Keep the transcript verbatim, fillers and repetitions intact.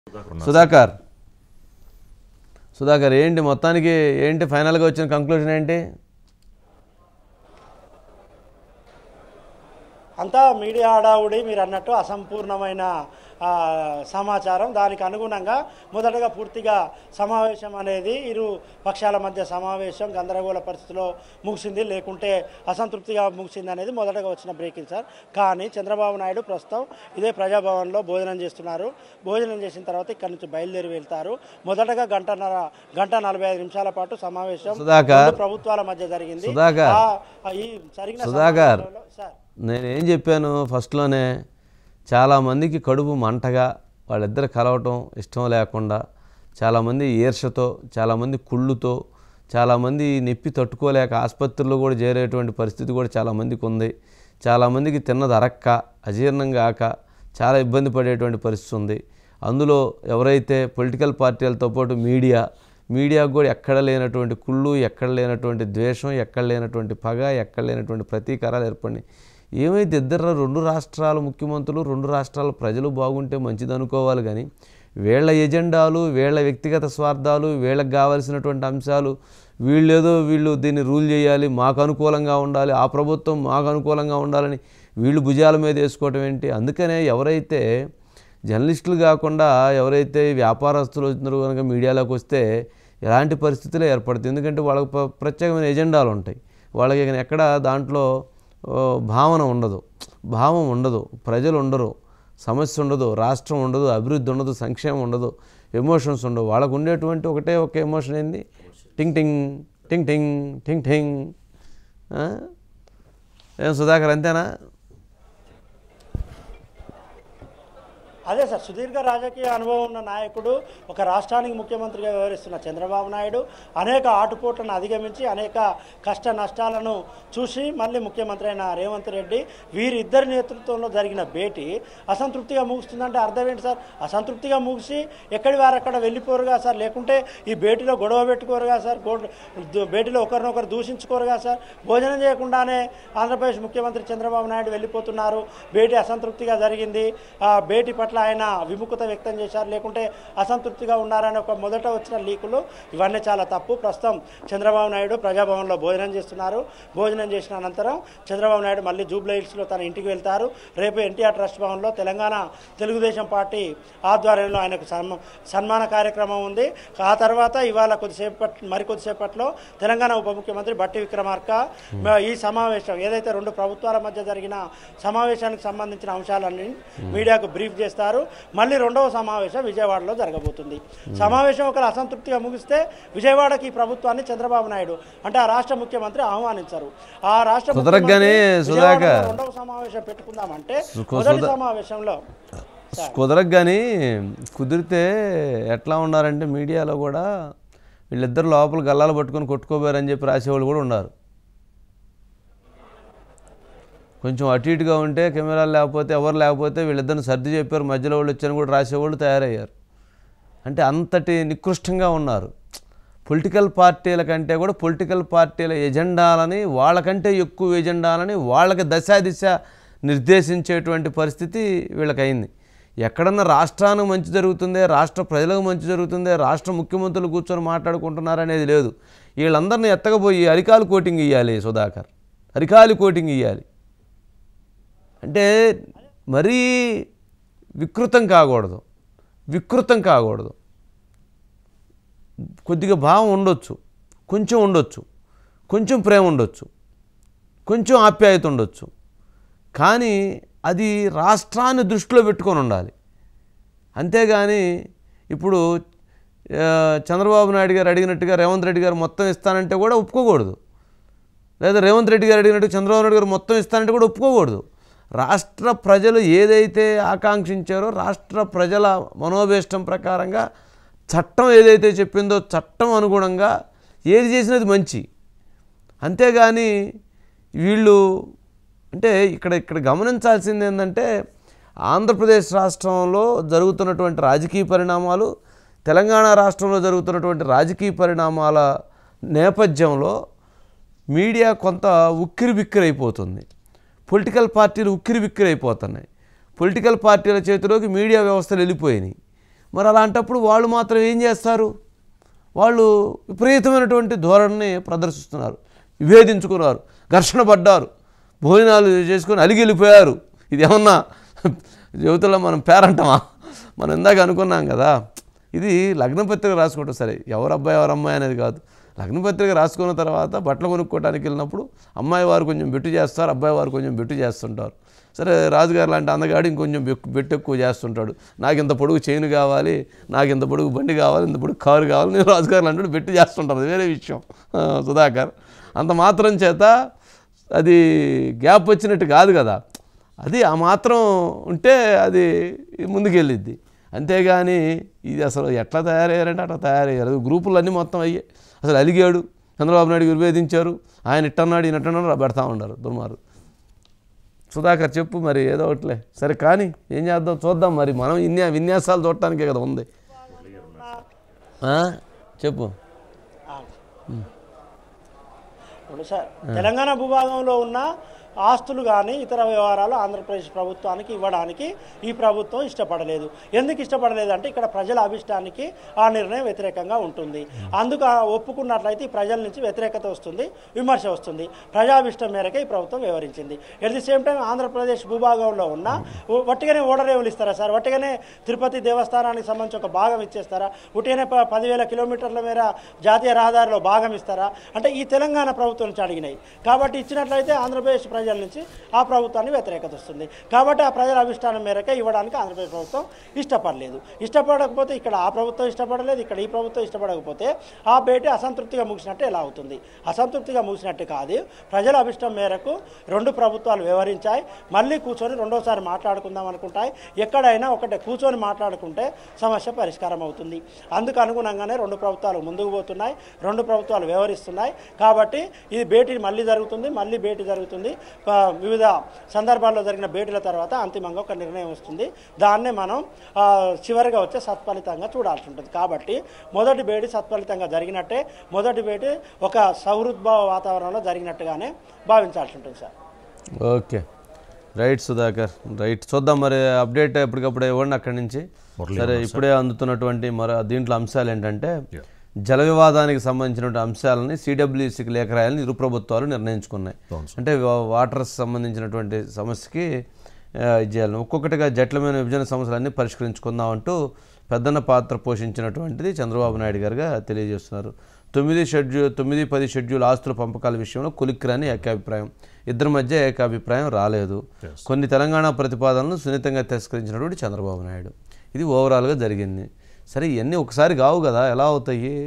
సుధాకర్ సుధాకర్ ఏంటి మొత్తానికి ఏంటి ఫైనల్గా వచ్చిన కంక్లూజన్ ఏంటి? అంతా మీడియా హడావుడి మీరు అన్నట్టు అసంపూర్ణమైన సమాచారం. దానికి అనుగుణంగా మొదటగా పూర్తిగా సమావేశం అనేది ఇరు పక్షాల మధ్య సమావేశం గందరగోళ పరిస్థితిలో ముగిసింది, లేకుంటే అసంతృప్తిగా ముగిసింది అనేది మొదటగా వచ్చిన బ్రేకింగ్ సార్. కానీ చంద్రబాబు నాయుడు ప్రస్తుతం ఇదే ప్రజాభవన్లో భోజనం చేస్తున్నారు. భోజనం చేసిన తర్వాత ఇక్కడి నుంచి బయలుదేరి వెళ్తారు. మొదటగా గంటన్నర గంట నలభై ఐదు నిమిషాల పాటు సమావేశం ప్రభుత్వాల మధ్య జరిగింది. ఈ జరిగిన సార్ నేనేం చెప్పాను ఫస్ట్లోనే, చాలామందికి కడుపు మంటగా వాళ్ళిద్దరు కలవటం ఇష్టం లేకుండా, చాలామంది ఈర్షతో, చాలామంది కుళ్ళుతో, చాలామంది నొప్పి తట్టుకోలేక ఆసుపత్రుల్లో కూడా చేరేటువంటి పరిస్థితి కూడా చాలామందికి ఉంది. చాలామందికి తిన్నది అరక్క అజీర్ణం కాక చాలా ఇబ్బంది పడేటువంటి పరిస్థితి ఉంది. అందులో ఎవరైతే పొలిటికల్ పార్టీలతో పాటు మీడియా మీడియాకు కూడా ఎక్కడ లేనటువంటి కుళ్ళు, ఎక్కడ లేనటువంటి ద్వేషం, ఎక్కడ లేనటువంటి పగ, ఎక్కడ లేనటువంటి ప్రతీకారాలు ఏర్పడినాయి. ఏమైతే ఇద్దరు రెండు రాష్ట్రాల ముఖ్యమంత్రులు, రెండు రాష్ట్రాల ప్రజలు బాగుంటే మంచిది అనుకోవాలి, కానీ వీళ్ళ ఎజెండాలు, వీళ్ళ వ్యక్తిగత స్వార్థాలు, వీళ్ళకి కావాల్సినటువంటి అంశాలు, వీళ్ళేదో వీళ్ళు దీన్ని రూల్ చేయాలి, మాకు అనుకూలంగా ఉండాలి, ఆ ప్రభుత్వం మాకు అనుకూలంగా ఉండాలని వీళ్ళు భుజాల మీద వేసుకోవటం ఏంటి? అందుకనే ఎవరైతే జర్నలిస్టులు కాకుండా ఎవరైతే వ్యాపారస్తులు వచ్చినారో కనుక మీడియాలోకి వస్తే ఎలాంటి పరిస్థితులు ఏర్పడుతుంది. ఎందుకంటే వాళ్ళకి ప్రత్యేకమైన ఎజెండాలు ఉంటాయి. వాళ్ళకి ఎక్కడ దాంట్లో భావన ఉండదు, భావం ఉండదు, ప్రజలు ఉండరు, సమస్య ఉండదు, రాష్ట్రం ఉండదు, అభివృద్ధి ఉండదు, సంక్షేమం ఉండదు, ఎమోషన్స్ ఉండవు. వాళ్ళకు ఉండేటువంటి ఒకటే ఒక ఎమోషన్ ఏంది? టింగ్ టింగ్ టింగ్ టింగ్ టింగ్ టింగ్. ఏం సుధాకర్ అంతేనా? అదే సార్, సుదీర్ఘ రాజకీయ అనుభవం ఉన్న నాయకుడు, ఒక రాష్ట్రానికి ముఖ్యమంత్రిగా వ్యవహరిస్తున్న చంద్రబాబు నాయుడు అనేక ఆటుపోట్లను అధిగమించి అనేక కష్ట నష్టాలను చూసి మళ్ళీ ముఖ్యమంత్రి అయిన రేవంత్ రెడ్డి, వీరిద్దరి నేతృత్వంలో జరిగిన భేటీ అసంతృప్తిగా ముగుస్తుందంటే అర్థం ఏంటి సార్? అసంతృప్తిగా ముగిసి ఎక్కడి వారు అక్కడ వెళ్ళిపోరుగా సార్, లేకుంటే ఈ భేటీలో గొడవ పెట్టుకోరుగా సార్, భేటీలో ఒకరినొకరు దూషించుకోరుగా సార్. భోజనం చేయకుండానే ఆంధ్రప్రదేశ్ ముఖ్యమంత్రి చంద్రబాబు నాయుడు వెళ్ళిపోతున్నారు. భేటీ అసంతృప్తిగా జరిగింది, ఆ భేటీ పట్ల ఆయన విముఖత వ్యక్తం చేశారు, లేకుంటే అసంతృప్తిగా ఉన్నారని ఒక మొదట వచ్చిన లీకులు ఇవన్నీ చాలా తప్పు. ప్రస్తుతం చంద్రబాబు నాయుడు ప్రజాభవన్లో భోజనం చేస్తున్నారు. భోజనం చేసిన అనంతరం చంద్రబాబు నాయుడు మళ్ళీ జూబ్లీ హిల్స్లో తన ఇంటికి వెళ్తారు. రేపు ఎన్టీఆర్ ట్రస్ట్ భవన్లో తెలంగాణ తెలుగుదేశం పార్టీ ఆధ్వర్యంలో ఆయనకు సన్మాన కార్యక్రమం ఉంది. ఆ తర్వాత ఇవాళ కొద్దిసేపట్ మరికొద్దిసేపట్లో తెలంగాణ ఉప ముఖ్యమంత్రి బట్టి విక్రమార్క ఈ సమావేశం ఏదైతే రెండు ప్రభుత్వాల మధ్య జరిగిన సమావేశానికి సంబంధించిన అంశాలన్నీ మీడియాకు బ్రీఫ్ చేస్తారు. మళ్ళీ రెండవ సమావేశం విజయవాడలో జరగబోతుంది. సమావేశం ఒకరు అసంతృప్తిగా ముగిస్తే విజయవాడకి ఈ ప్రభుత్వాన్ని చంద్రబాబు నాయుడు అంటే ఆ రాష్ట్ర ముఖ్యమంత్రి ఆహ్వానించారు. ఆ రాష్ట్ర రెండవ సమావేశం పెట్టుకుందామంటే మొదటి సమావేశంలో కుదరగానే కుదిరితే ఎట్లా ఉన్నారంటే మీడియాలో కూడా వీళ్ళిద్దరు లోపల గల్లాలు పట్టుకొని కొట్టుకోబోయారని చెప్పి రాసేవాళ్ళు కూడా ఉన్నారు. కొంచెం అటు ఇటుగా ఉంటే కెమెరాలు లేకపోతే ఎవరు లేకపోతే వీళ్ళిద్దరిని సర్ది చెప్పారు, మధ్యలో వాళ్ళు వచ్చారని కూడా రాసేవాళ్ళు తయారయ్యారు. అంటే అంతటి నికృష్టంగా ఉన్నారు. పొలిటికల్ పార్టీల కంటే కూడా పొలిటికల్ పార్టీల ఎజెండాలని, వాళ్ళకంటే ఎక్కువ ఎజెండాలని వాళ్ళకి దశా దిశ నిర్దేశించేటువంటి పరిస్థితి వీళ్ళకి అయింది. ఎక్కడన్నా రాష్ట్రానికి మంచి జరుగుతుందే, రాష్ట్ర ప్రజలకు మంచి జరుగుతుందే, రాష్ట్ర ముఖ్యమంత్రులు కూర్చొని మాట్లాడుకుంటున్నారు అనేది లేదు. వీళ్ళందరినీ ఎత్తకపోయి అరికాలు కోటింగ్ ఇవ్వాలి. సుధాకర్ అరికాలు కోటింగ్ ఇవ్వాలి అంటే మరీ వికృతం కాకూడదు, వికృతం కాకూడదు. కొద్దిగా భావం ఉండొచ్చు, కొంచెం ఉండొచ్చు, కొంచెం ప్రేమ ఉండొచ్చు, కొంచెం ఆప్యాయత ఉండొచ్చు, కానీ అది రాష్ట్రాన్ని దృష్టిలో పెట్టుకొని ఉండాలి. అంతేగాని ఇప్పుడు చంద్రబాబు నాయుడు గారు అడిగినట్టుగా రేవంత్ రెడ్డి గారు మొత్తం ఇస్తానంటే కూడా ఒప్పుకోకూడదు, లేదా రేవంత్ రెడ్డి గారు అడిగినట్టు చంద్రబాబు నాయుడు గారు మొత్తం ఇస్తానంటే కూడా ఒప్పుకోకూడదు. రాష్ట్ర ప్రజలు ఏదైతే ఆకాంక్షించారో రాష్ట్ర ప్రజల మనోభీష్టం ప్రకారంగా చట్టం ఏదైతే చెప్పిందో చట్టం అనుగుణంగా ఏది చేసినది మంచి. అంతేగాని వీళ్ళు అంటే ఇక్కడ ఇక్కడ గమనించాల్సింది ఏంటంటే ఆంధ్రప్రదేశ్ రాష్ట్రంలో జరుగుతున్నటువంటి రాజకీయ పరిణామాలు, తెలంగాణ రాష్ట్రంలో జరుగుతున్నటువంటి రాజకీయ పరిణామాల నేపథ్యంలో మీడియా కొంత ఉక్కిరి బిక్కిరి అయిపోతుంది. పొలిటికల్ పార్టీలు ఉక్కిరి బిక్కిరి అయిపోతున్నాయి. పొలిటికల్ పార్టీల చేతిలోకి మీడియా వ్యవస్థలు వెళ్ళిపోయినాయి. మరి అలాంటప్పుడు వాళ్ళు మాత్రం ఏం చేస్తారు? వాళ్ళు విపరీతమైనటువంటి ధోరణిని ప్రదర్శిస్తున్నారు, విభేదించుకున్నారు, ఘర్షణ పడ్డారు, భోజనాలు చేసుకొని అలిగి వెళ్ళిపోయారు. ఇది ఏమన్నా యువతలో మనం పేరంటమా? మనం ఇందాక అనుకున్నాం కదా, ఇది లగ్నపత్రిక రాసుకోవటం సరే, ఎవరు అబ్బాయి ఎవరు అమ్మాయి అనేది కాదు. లగ్నపత్రిక రాసుకున్న తర్వాత బట్టలు కొనుక్కోవడానికి వెళ్ళినప్పుడు అమ్మాయి వారు కొంచెం బెట్టు చేస్తారు, అబ్బాయి వారు కొంచెం బెట్టు చేస్తుంటారు. సరే, రాజుగారు లాంటి అందగాడు ఇంకొంచెం బెట్టు ఎక్కువ చేస్తుంటాడు. నాకు ఇంత పొడుగు చైన్ కావాలి, నాకు ఇంత పొడుగు బండి కావాలి, ఇంత పొడుగు కారు కావాలి, నేను రాజుగారు లాంటి బెట్టు చేస్తుంటారు. అది వేరే విషయం సుధాకర్. అంత మాత్రం చేత అది గ్యాప్ వచ్చినట్టు కాదు కదా. అది ఆ మాత్రం ఉంటే అది ముందుకెళ్ళిద్ది. అంతేగాని ఇది అసలు ఎట్లా తయారయ్యారంటే అట్లా తయారయ్యారు. గ్రూపులు అన్నీ మొత్తం అయ్యాయి. అసలు అలిగాడు, చంద్రబాబు నాయుడు విభేదించారు, ఆయన ఇట్టన్నాడు ఈయన ఇట్టన్నాడు పెడతా ఉన్నారు దుర్మారు. సుధాకర్ చెప్పు మరి ఏదో ఒకటిలే సరే, కానీ ఏం చేద్దాం చూద్దాం. మరి మనం ఇన్యా విన్యాసాలు చూడటానికే కదా ఉంది. చెప్పు. ఇప్పుడు సార్ తెలంగాణ భూభాగంలో ఉన్న ఆస్తులు కానీ ఇతర వ్యవహారాలు ఆంధ్రప్రదేశ్ ప్రభుత్వానికి ఇవ్వడానికి ఈ ప్రభుత్వం ఇష్టపడలేదు. ఎందుకు ఇష్టపడలేదు అంటే ఇక్కడ ప్రజల అభిష్టానికి ఆ నిర్ణయం వ్యతిరేకంగా ఉంటుంది. అందుకు ఒప్పుకున్నట్లయితే ఈ ప్రజల నుంచి వ్యతిరేకత వస్తుంది, విమర్శ వస్తుంది. ప్రజాభిష్టం మేరకే ఈ ప్రభుత్వం వ్యవహరించింది. At the same time Andhra Pradesh భూభాగంలో ఉన్న వట్టిగానే ఓడరేవులు ఇస్తారా సార్? వట్టిగానే తిరుపతి దేవస్థానానికి సంబంధించి ఒక భాగం ఇచ్చేస్తారా? ఉట్టిగానే పదివేల కిలోమీటర్ల మేర జాతీయ రహదారిలో భాగం ఇస్తారా? అంటే ఈ తెలంగాణ ప్రభుత్వం నుంచి అడిగినాయి కాబట్టి ఇచ్చినట్లయితే ఆంధ్రప్రదేశ్ ప్రజల నుంచి ఆ ప్రభుత్వాన్ని వ్యతిరేకత వస్తుంది. కాబట్టి ఆ ప్రజల అభిష్టానం మేరకే ఇవ్వడానికి ఆంధ్రప్రదేశ్ ప్రభుత్వం ఇష్టపడలేదు. ఇష్టపడకపోతే ఇక్కడ ఆ ప్రభుత్వం ఇష్టపడలేదు, ఇక్కడ ఈ ప్రభుత్వం ఇష్టపడకపోతే ఆ భేటీ అసంతృప్తిగా ముగిసినట్టు ఎలా అవుతుంది? అసంతృప్తిగా ముగిసినట్టు కాదు. ప్రజల అభిష్టం మేరకు రెండు ప్రభుత్వాలు వ్యవహరించాయి. మళ్ళీ కూర్చొని రెండోసారి మాట్లాడుకుందాం అనుకుంటాయి. ఎక్కడైనా ఒకటే కూర్చొని మాట్లాడుకుంటే సమస్య పరిష్కారం అవుతుంది. అందుకు అనుగుణంగానే రెండు ప్రభుత్వాలు ముందుకు పోతున్నాయి, రెండు ప్రభుత్వాలు వ్యవహరిస్తున్నాయి. కాబట్టి ఇది భేటీ మళ్ళీ జరుగుతుంది, మళ్ళీ భేటీ జరుగుతుంది. వివిధ సందర్భాల్లో జరిగిన భేటీల తర్వాత అంతిమంగా ఒక నిర్ణయం వస్తుంది. దాన్నే మనం చివరిగా వచ్చే సత్ఫలితంగా చూడాల్సి ఉంటుంది. కాబట్టి మొదటి భేటీ సత్ఫలితంగా జరిగినట్టే, మొదటి భేటీ ఒక సౌహృద్భావ వాతావరణంలో జరిగినట్టుగానే భావించాల్సి ఉంటుంది సార్. Okay, right Sudhakar, right. చూద్దాం మరి అప్డేట్ ఎప్పటికప్పుడు ఇవ్వండి అక్కడి నుంచి. సరే, ఇప్పుడే అందుతున్నటువంటి మరో దీంట్లో అంశాలు ఏంటంటే జల వివాదానికి సంబంధించిన అంశాలని సిడబ్ల్యూసీకి లేఖ రాయాలని ఇరు ప్రభుత్వాలు నిర్ణయించుకున్నాయి. అంటే వాటర్ సంబంధించినటువంటి సమస్యకి చేయాలని ఒక్కొక్కటిగా జట్లమైన విభజన సమస్యలన్నీ పరిష్కరించుకుందాం అంటూ పెద్దన్న పాత్ర పోషించినటువంటిది చంద్రబాబు నాయుడు గారుగా తెలియజేస్తున్నారు. తొమ్మిది షెడ్యూల్ తొమ్మిది పది షెడ్యూల్ ఆస్తుల పంపకాల విషయంలో కులిక్రాని ఏకాభిప్రాయం, ఇద్దరి మధ్య ఏకాభిప్రాయం రాలేదు. కొన్ని తెలంగాణ ప్రతిపాదనలను సున్నితంగా తిరస్కరించినటువంటి చంద్రబాబు నాయుడు. ఇది ఓవరాల్గా జరిగింది. సరే, ఇవన్నీ ఒకసారి కావు కదా, ఎలా అవుతాయి?